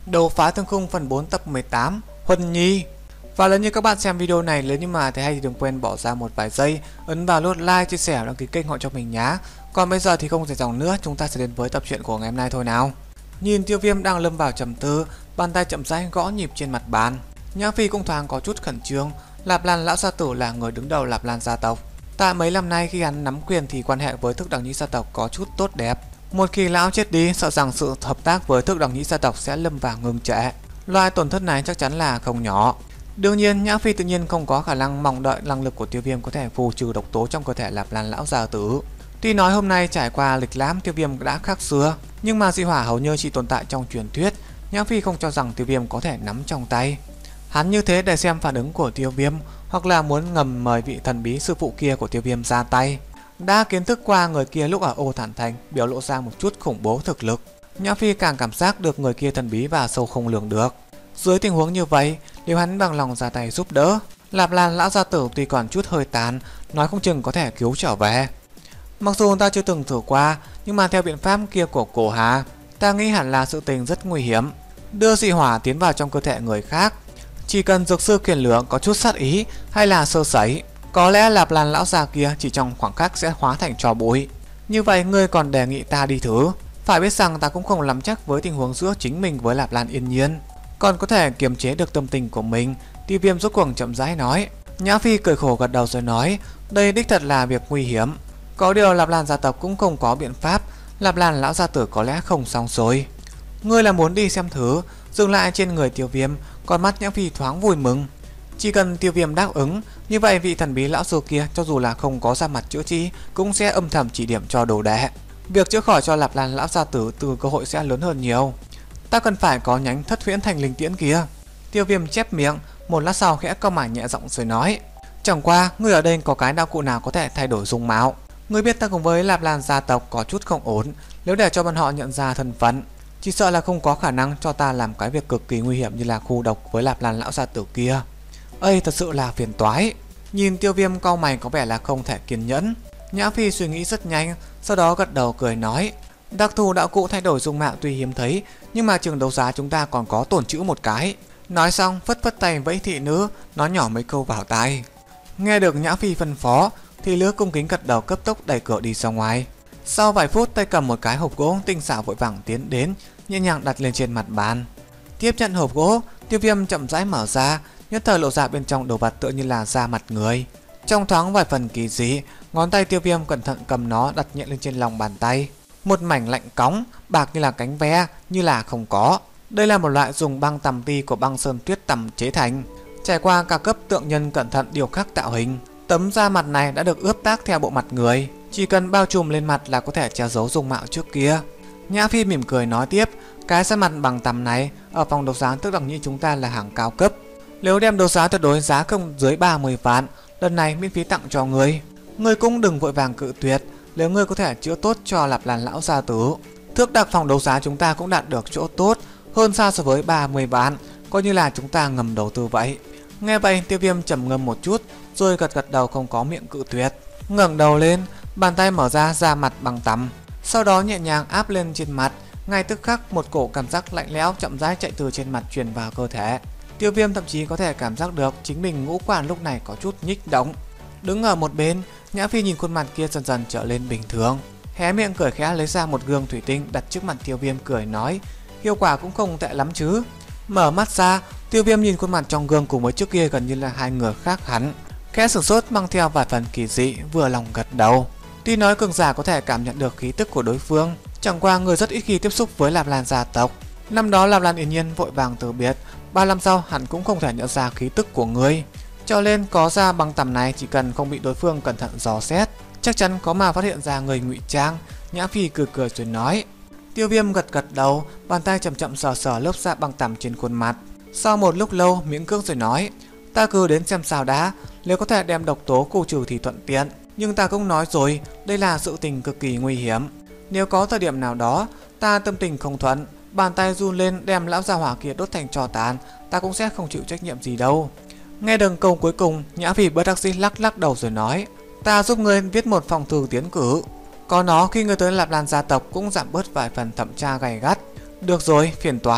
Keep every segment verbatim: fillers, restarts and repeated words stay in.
Đấu phá thương khung phần bốn tập mười tám, Huân Nhi. Và nếu như các bạn xem video này, nếu như mà thấy hay thì đừng quên bỏ ra một vài giây, ấn vào nút like, chia sẻ, đăng ký kênh họ cho mình nhé. Còn bây giờ thì không dài dòng nữa, chúng ta sẽ đến với tập truyện của ngày hôm nay thôi nào. Nhìn Tiêu Viêm đang lâm vào trầm tư, bàn tay chậm rãi gõ nhịp trên mặt bàn. Nhã Phi cũng thoáng có chút khẩn trương. Lạp Lan lão gia tử là người đứng đầu Lạp Lan gia tộc. Tại mấy năm nay khi hắn nắm quyền thì quan hệ với Thức Đằng Nhĩ gia tộc có chút tốt đẹp. Một khi lão chết đi, sợ rằng sự hợp tác với Thức Đằng Nhĩ gia tộc sẽ lâm vào ngừng trệ. Loại tổn thất này chắc chắn là không nhỏ. Đương nhiên, Nhã Phi tự nhiên không có khả năng mong đợi năng lực của Tiêu Viêm có thể phù trừ độc tố trong cơ thể Lạp Lan lão gia tử. Tuy nói hôm nay trải qua lịch lãm, Tiêu Viêm đã khác xưa, nhưng mà dị hỏa hầu như chỉ tồn tại trong truyền thuyết. Nhã Phi không cho rằng Tiêu Viêm có thể nắm trong tay. Hắn như thế để xem phản ứng của Tiêu Viêm, hoặc là muốn ngầm mời vị thần bí sư phụ kia của Tiêu Viêm ra tay. Đã kiến thức qua người kia lúc ở Ô Thản Thành biểu lộ ra một chút khủng bố thực lực, Nhã Phi càng cảm giác được người kia thần bí và sâu không lường được. Dưới tình huống như vậy, nếu hắn bằng lòng ra tay giúp đỡ, Lạp Lan lão gia tử tuy còn chút hơi tàn, nói không chừng có thể cứu trở về. Mặc dù ta chưa từng thử qua, nhưng mà theo biện pháp kia của Cổ Hà, ta nghĩ hẳn là sự tình rất nguy hiểm. Đưa dị hỏa tiến vào trong cơ thể người khác, chỉ cần dược sư kiền lượng có chút sát ý hay là sơ sẩy, có lẽ Lạp Lan lão già kia chỉ trong khoảng khắc sẽ hóa thành tro bụi. Như vậy ngươi còn đề nghị ta đi thử? Phải biết rằng ta cũng không nắm chắc với tình huống giữa chính mình với Lạp Lan Yên Nhiên, còn có thể kiềm chế được tâm tình của mình. Tiêu Viêm rốt cuộc chậm rãi nói. Nhã Phi cười khổ gật đầu rồi nói, đây đích thật là việc nguy hiểm. Có điều Lạp Lan gia tộc cũng không có biện pháp, Lạp Lan lão gia tử có lẽ không xong rồi. Ngươi là muốn đi xem thử? Dừng lại trên người Tiêu Viêm, con mắt Nhã Phi thoáng vui mừng. Chỉ cần Tiêu Viêm đáp ứng, như vậy vị thần bí lão sư kia cho dù là không có ra mặt chữa trị cũng sẽ âm thầm chỉ điểm cho đồ đệ. Việc chữa khỏi cho Lạp Lan lão gia tử từ cơ hội sẽ lớn hơn nhiều. Ta cần phải có nhánh Thất Huyễn Thành Linh Tiễn kia. Tiêu Viêm chép miệng, một lát sau khẽ cau mày nhẹ giọng rồi nói, chẳng qua ngươi ở đây có cái đạo cụ nào có thể thay đổi dung mạo? Ngươi biết ta cùng với Lạp Lan gia tộc có chút không ổn, nếu để cho bọn họ nhận ra thân phận, chỉ sợ là không có khả năng cho ta làm cái việc cực kỳ nguy hiểm như là khu độc với Lạp Lan lão gia tử kia. Ây, thật sự là phiền toái. Nhìn Tiêu Viêm cau mày có vẻ là không thể kiên nhẫn. Nhã Phi suy nghĩ rất nhanh, sau đó gật đầu cười nói, đặc thù đạo cụ thay đổi dung mạo tuy hiếm thấy, nhưng mà trường đấu giá chúng ta còn có tồn trữ một cái. Nói xong phất phất tay vẫy thị nữ, nói nhỏ mấy câu vào tai. Nghe được Nhã Phi phân phó, thì lứa cung kính gật đầu cấp tốc đẩy cửa đi ra ngoài. Sau vài phút, tay cầm một cái hộp gỗ tinh xảo vội vàng tiến đến, nhẹ nhàng đặt lên trên mặt bàn. Tiếp nhận hộp gỗ, Tiêu Viêm chậm rãi mở ra, nhất thời lộ ra bên trong đồ vật tựa như là da mặt người. Trong thoáng vài phần kỳ dị, ngón tay Tiêu Viêm cẩn thận cầm nó đặt nhẹ lên trên lòng bàn tay. Một mảnh lạnh cóng, bạc như là cánh ve, như là không có. Đây là một loại dùng băng tằm ti của băng sơn tuyết tằm chế thành, trải qua cả cấp tượng nhân cẩn thận điều khắc tạo hình. Tấm da mặt này đã được ướp tác theo bộ mặt người, chỉ cần bao trùm lên mặt là có thể che giấu dung mạo trước kia. Nhã Phi mỉm cười nói tiếp, cái da mặt bằng tằm này ở phòng đấu giá Thức Đằng Nhĩ chúng ta là hàng cao cấp. Nếu đem đấu giá tuyệt đối giá không dưới ba mươi vạn, lần này miễn phí tặng cho ngươi. Ngươi cũng đừng vội vàng cự tuyệt, nếu ngươi có thể chữa tốt cho Lạp Lan lão gia tử, thước đặc phòng đấu giá chúng ta cũng đạt được chỗ tốt hơn xa so với ba mươi vạn, coi như là chúng ta ngầm đầu tư vậy. Nghe vậy, Tiêu Viêm trầm ngâm một chút, rồi gật gật đầu không có miệng cự tuyệt. Ngẩng đầu lên, bàn tay mở ra da mặt bằng tằm, sau đó nhẹ nhàng áp lên trên mặt. Ngay tức khắc một cổ cảm giác lạnh lẽo chậm rãi chạy từ trên mặt truyền vào cơ thể. Tiêu Viêm thậm chí có thể cảm giác được chính mình ngũ quan lúc này có chút nhích động. Đứng ở một bên, Nhã Phi nhìn khuôn mặt kia dần dần trở lên bình thường, hé miệng cười khẽ lấy ra một gương thủy tinh đặt trước mặt Tiêu Viêm cười nói, hiệu quả cũng không tệ lắm chứ. Mở mắt ra, Tiêu Viêm nhìn khuôn mặt trong gương cùng với trước kia gần như là hai người khác hẳn, khẽ sửng sốt mang theo vài phần kỳ dị, vừa lòng gật đầu. Tuy nói cường giả có thể cảm nhận được khí tức của đối phương, chẳng qua người rất ít khi tiếp xúc với Lạp Lan gia tộc. Năm đó Lạp Lan Yên Nhiên vội vàng từ biệt, ba năm sau hẳn cũng không thể nhận ra khí tức của người, cho nên có ra băng tằm này chỉ cần không bị đối phương cẩn thận dò xét, chắc chắn có mà phát hiện ra người ngụy trang. Nhã Phi cười cười rồi nói. Tiêu Viêm gật gật đầu, bàn tay chậm chậm sờ sờ lớp da băng tằm trên khuôn mặt. Sau một lúc lâu miễn cưỡng rồi nói, ta cứ đến xem sao đã, nếu có thể đem độc tố khu trừ thì thuận tiện, nhưng ta cũng nói rồi, đây là sự tình cực kỳ nguy hiểm. Nếu có thời điểm nào đó ta tâm tình không thuận, bàn tay run lên đem lão gia hỏa kia đốt thành tro tàn, ta cũng sẽ không chịu trách nhiệm gì đâu. Nghe đừng câu cuối cùng, Nhã Phi bất đắc dĩ lắc lắc đầu rồi nói, ta giúp ngươi viết một phòng thư tiến cử, có nó khi ngươi tới Lạp Lan gia tộc cũng giảm bớt vài phần thẩm tra gay gắt. Được rồi, phiền toái,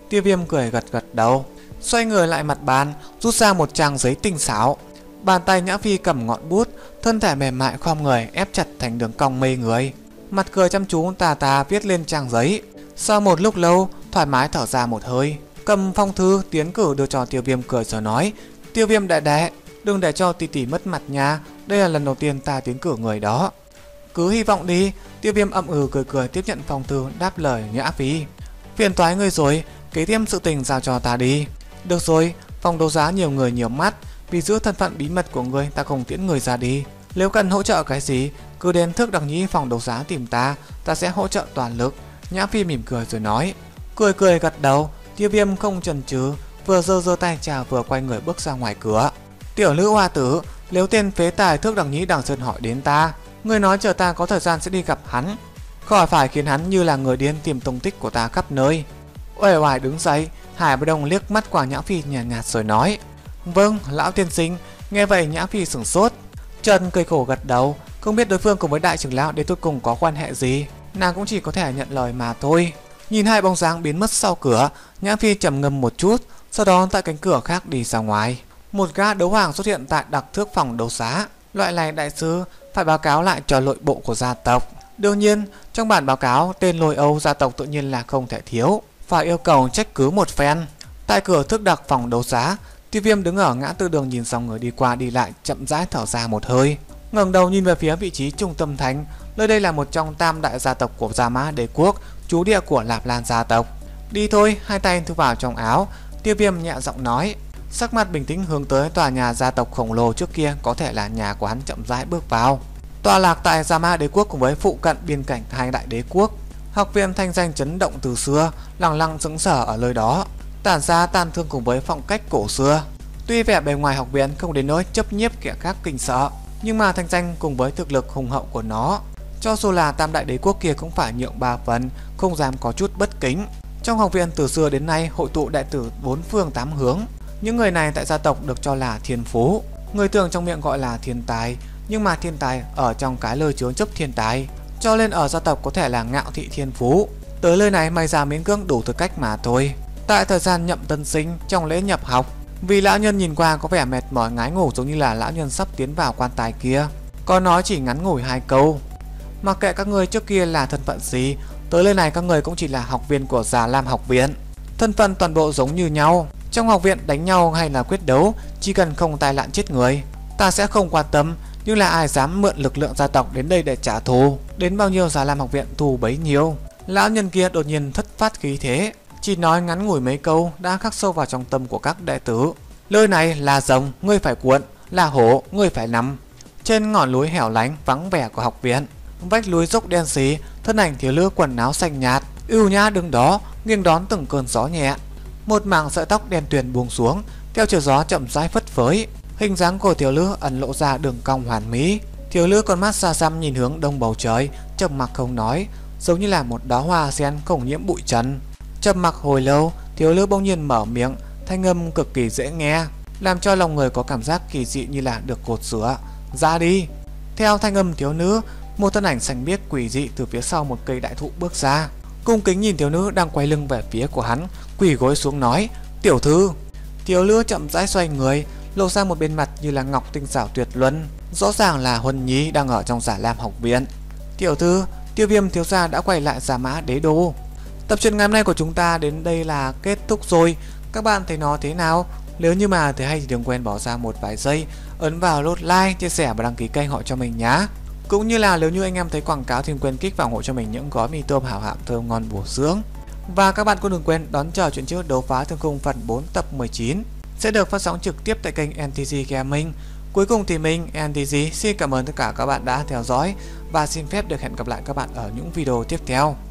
Tiêu Viêm cười gật gật đầu, xoay người lại mặt bàn, rút ra một trang giấy tinh xảo. Bàn tay Nhã Phi cầm ngọn bút, thân thể mềm mại khom người ép chặt thành đường cong mê người. Mặt cười chăm chú tà tà viết lên trang giấy. Sau một lúc lâu, thoải mái thở ra một hơi, cầm phong thư tiến cử đưa cho Tiêu Viêm, cười rồi nói: Tiêu Viêm đệ đệ, đừng để cho tỷ tỷ mất mặt nha, đây là lần đầu tiên ta tiến cử người đó. Cứ hy vọng đi. Tiêu Viêm ậm ừ cười cười tiếp nhận phong thư, đáp lời Nhã Phi: Phiền toái người rồi, kế tiếp sự tình giao cho ta đi. Được rồi, phòng đấu giá nhiều người nhiều mắt, vì giữ thân phận bí mật của người ta không tiễn người ra đi. Nếu cần hỗ trợ cái gì, cứ đến Thước Đằng Nhĩ phòng đấu giá tìm ta, ta sẽ hỗ trợ toàn lực. Nhã Phi mỉm cười rồi nói. Cười cười gật đầu, Tiêu Viêm không chần chừ, vừa giơ giơ tay chào vừa quay người bước ra ngoài cửa. Tiểu nữ hoa tử, nếu tên phế tài Thước Đằng Nhĩ Đằng Sơn hỏi đến ta, người nói chờ ta có thời gian sẽ đi gặp hắn, khỏi phải khiến hắn như là người điên tìm tung tích của ta khắp nơi. Uể oải đứng dậy, Hải Bất Đông liếc mắt qua Nhã Phi nhàn nhạt, nhạt rồi nói: Vâng, lão tiên sinh. Nghe vậy Nhã Phi sửng sốt, Trần cười khổ gật đầu, không biết đối phương cùng với đại trưởng lão đến cuối cùng có quan hệ gì, nàng cũng chỉ có thể nhận lời mà thôi. Nhìn hai bóng dáng biến mất sau cửa, Nhã Phi trầm ngâm một chút, sau đó tại cánh cửa khác đi ra ngoài. Một gã đấu hoàng xuất hiện tại đặc thước phòng đấu giá. Loại này đại sứ phải báo cáo lại cho nội bộ của gia tộc. Đương nhiên, trong bản báo cáo tên Lôi Âu gia tộc tự nhiên là không thể thiếu, phải yêu cầu trách cứ một phen. Tại cửa thước đặc phòng đấu giá, Tiêu Viêm đứng ở ngã tư đường nhìn dòng người đi qua đi lại, chậm rãi thở ra một hơi, ngẩng đầu nhìn về phía vị trí trung tâm thành. Nơi đây là một trong tam đại gia tộc của Gia Mã Đế quốc, trú địa của Lạp Lan gia tộc. Đi thôi. Hai tay thu vào trong áo, Tiêu Viêm nhẹ giọng nói, sắc mặt bình tĩnh hướng tới tòa nhà gia tộc khổng lồ trước kia có thể là nhà của hắn, chậm rãi bước vào. Tọa lạc tại Gia Mã Đế quốc cùng với phụ cận biên cảnh hai đại đế quốc, học viện thanh danh chấn động từ xưa, lẳng lặng sững sờ ở nơi đó, tản ra tàn thương cùng với phong cách cổ xưa. Tuy vẻ bề ngoài học viện không đến nỗi chấp nhiếp kẻ khác kinh sợ, nhưng mà thanh danh cùng với thực lực hùng hậu của nó, cho dù là tam đại đế quốc kia cũng phải nhượng ba phần, không dám có chút bất kính. Trong học viện từ xưa đến nay hội tụ đệ tử bốn phương tám hướng. Những người này tại gia tộc được cho là thiên phú, người thường trong miệng gọi là thiên tài, nhưng mà thiên tài ở trong cái lời chứa chấp thiên tài, cho nên ở gia tộc có thể là ngạo thị thiên phú. Tới nơi này may ra miễn cưỡng đủ tư cách mà thôi. Tại thời gian nhậm tân sinh trong lễ nhập học, vì lão nhân nhìn qua có vẻ mệt mỏi ngái ngủ, giống như là lão nhân sắp tiến vào quan tài kia, có nói chỉ ngắn ngủi hai câu: mặc kệ các ngươi trước kia là thân phận gì, tới nơi này các người cũng chỉ là học viên của Già Lam học viện, thân phận toàn bộ giống như nhau. Trong học viện đánh nhau hay là quyết đấu, chỉ cần không tai nạn chết người, ta sẽ không quan tâm, nhưng là ai dám mượn lực lượng gia tộc đến đây để trả thù, đến bao nhiêu Già Lam học viện thù bấy nhiêu. Lão nhân kia đột nhiên thất phát khí thế, chỉ nói ngắn ngủi mấy câu đã khắc sâu vào trong tâm của các đệ tử. Nơi này là rồng, ngươi phải cuộn, là hổ, ngươi phải nằm. Trên ngọn núi hẻo lánh vắng vẻ của học viện, vách núi dốc đen xí, thân ảnh thiếu nữ quần áo xanh nhạt ưu nhã đứng đó, nghiêng đón từng cơn gió nhẹ. Một mảng sợi tóc đen tuyền buông xuống, theo chiều gió chậm rãi phất phới, hình dáng của thiếu nữ ẩn lộ ra đường cong hoàn mỹ. Thiếu nữ con mắt xa xăm nhìn hướng đông bầu trời, trầm mặc không nói, giống như là một đóa hoa sen không nhiễm bụi trần. Trầm mặc hồi lâu, thiếu nữ bỗng nhiên mở miệng, thanh âm cực kỳ dễ nghe, làm cho lòng người có cảm giác kỳ dị như là được cột rửa. Ra đi. Theo thanh âm thiếu nữ, một thân ảnh xanh biếc quỷ dị từ phía sau một cây đại thụ bước ra, cung kính nhìn thiếu nữ đang quay lưng về phía của hắn, quỳ gối xuống nói: tiểu thư. Thiếu nữ chậm rãi xoay người, lộ ra một bên mặt như là ngọc tinh xảo tuyệt luân, rõ ràng là Huân Nhi đang ở trong Giả Lam học viện. Tiểu thư, Tiêu Viêm thiếu gia đã quay lại Gia Mã Đế đô. Tập truyện ngày hôm nay của chúng ta đến đây là kết thúc rồi. Các bạn thấy nó thế nào? Nếu như mà thấy hay thì đừng quên bỏ ra một vài giây ấn vào nút like, chia sẻ và đăng ký kênh họ cho mình nhá. Cũng như là nếu như anh em thấy quảng cáo thì đừng quên kích vào hộ cho mình những gói mì tôm hảo hạng thơm ngon bổ dưỡng. Và các bạn cũng đừng quên đón chờ chuyện trước đấu phá thương khung phần bốn tập mười chín sẽ được phát sóng trực tiếp tại kênh en tê giê Gaming. Cuối cùng thì mình en tê giê xin cảm ơn tất cả các bạn đã theo dõi và xin phép được hẹn gặp lại các bạn ở những video tiếp theo.